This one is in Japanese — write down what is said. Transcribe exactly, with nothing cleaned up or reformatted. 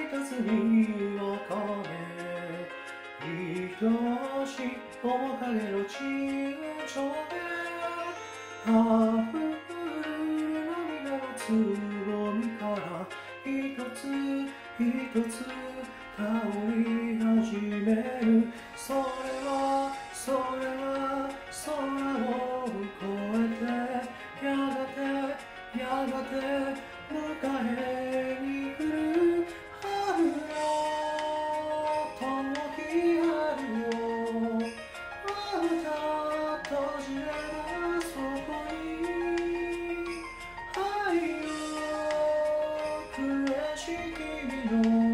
二つに分かれ愛しい面影の沈丁で溢れる涙のつぼみから一つ一つ香り始める。それはそれは空を越えてやがてやがて迎えに来る春よ遠き春をあなた閉じればそこに愛よ苦しき君の